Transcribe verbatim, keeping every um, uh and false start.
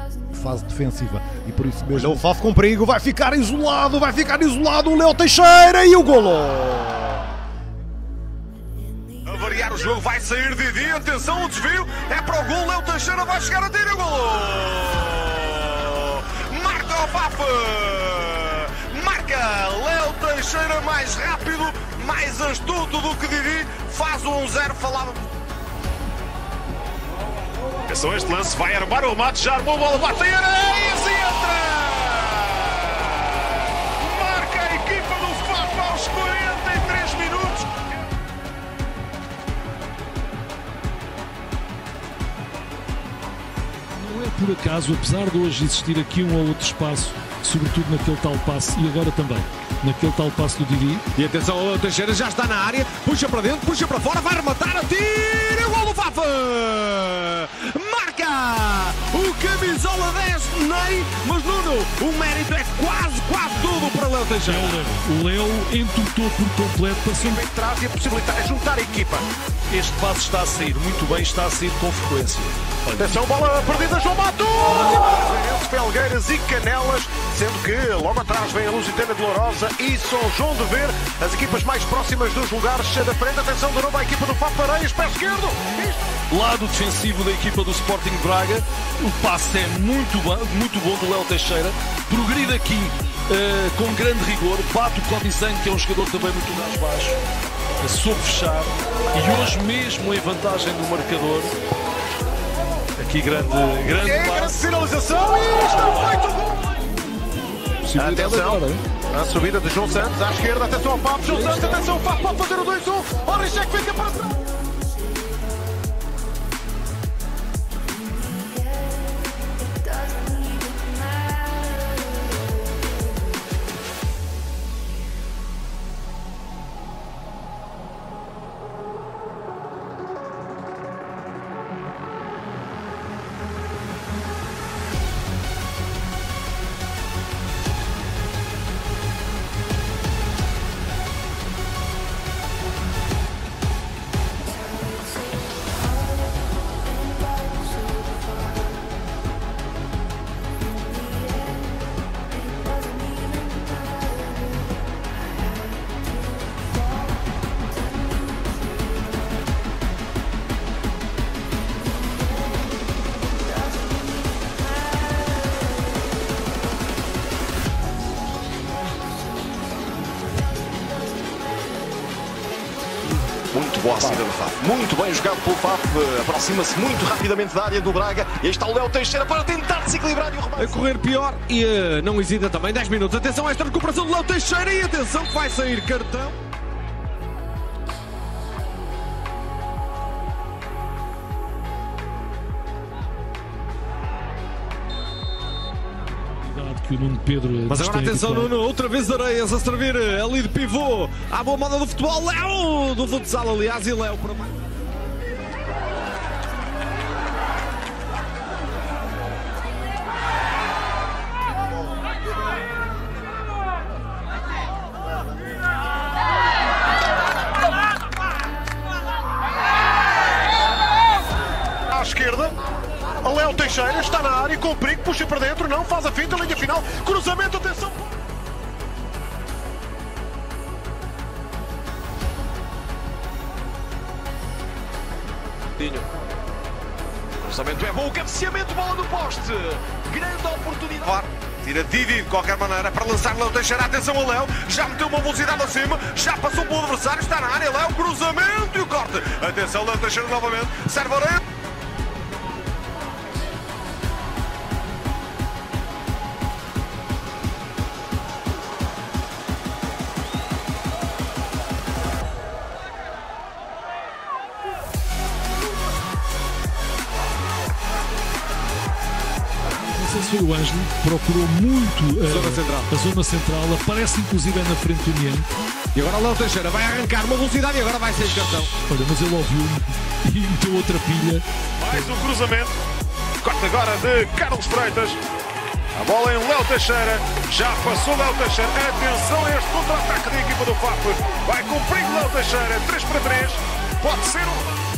fase defensiva e por isso mesmo... Olha o Faf com perigo, vai ficar isolado, vai ficar isolado o Léo Teixeira e o golo! A variar o jogo, vai sair Didi, atenção, o desvio, é para o gol, Léo Teixeira vai chegar a tiro e o golo! Marca o Faf! Marca Léo Teixeira, mais rápido, mais astuto do que Didi, faz o um zero, falava... Atenção, este lance vai armar o remate, já armou a bola, bate em areia e se entra! Marca a equipa do Faf aos quarenta e três minutos. Não é por acaso, apesar de hoje existir aqui um ou outro espaço, sobretudo naquele tal passe e agora também, naquele tal passe do Didi. E atenção, o Teixeira já está na área, puxa para dentro, puxa para fora, vai rematar, atira, o gol do Faf! Marca! O camisola dez, nem, mas Nuno, o mérito é quase, quase tudo para Léo Teixeira. O Léo entortou por completo, passou Bem traz e a possibilitar é juntar a equipa. Este passo está a sair muito bem, está a sair com frequência. Atenção, bola perdida, João Matos! Felgueiras e Canelas, sendo que logo atrás vem a Lusitana de Lourosa e São João de Ver, as equipas mais próximas dos lugares da frente. Atenção de novo à equipa do Faf Areias, pé esquerdo! Lado defensivo da equipa do Sporting Braga, o passe é muito bom, muito bom do Léo Teixeira, progride aqui uh, com grande rigor, bate o Codizan, que é um jogador também muito mais baixo, soube fechar e hoje mesmo em vantagem do marcador. Aqui grande, grande é, grande sinalização e está feito o gol! Atenção, a subida de João Santos à esquerda, atenção ao Faf, João Santos, atenção ao Faf, pode fazer o dois um, o Richek fica para trás! Muito boa a saída do Faf, muito bem jogado pelo Faf, aproxima-se muito rapidamente da área do Braga e aí está o Léo Teixeira para tentar desequilibrar e o remate. A correr pior e uh, não hesita também, dez minutos, atenção a esta recuperação do Léo Teixeira e atenção que vai sair cartão. que o Nuno Pedro... Mas agora atenção, Nuno, outra vez Areias a servir ali de pivô à boa moda do futebol, Léo do futsal, aliás, e Léo para mais. À esquerda, Léo Teixeira está na área, com perigo, puxa para dentro, não faz a finta, linha final, cruzamento, atenção. Cruzamento é bom, cabeceamento, bola no poste, grande oportunidade. Tira Didi de qualquer maneira para lançar Léo Teixeira, atenção a Léo, já meteu uma velocidade acima, já passou pelo adversário, está na área, Léo, cruzamento e o corte. Atenção, Léo Teixeira novamente, serve a Areias. Foi o Ângelo, procurou muito a zona central. a zona central, aparece inclusive na frente do União. E agora Léo Teixeira vai arrancar uma velocidade e agora vai ser cartão. Olha, mas ele ouviu e meteu outra pilha. Mais um cruzamento, corte agora de Carlos Freitas. A bola em Léo Teixeira, já passou Léo Teixeira, atenção a este contra-ataque da equipa do Faf. Vai com perigo Léo Teixeira, três para três, pode ser um...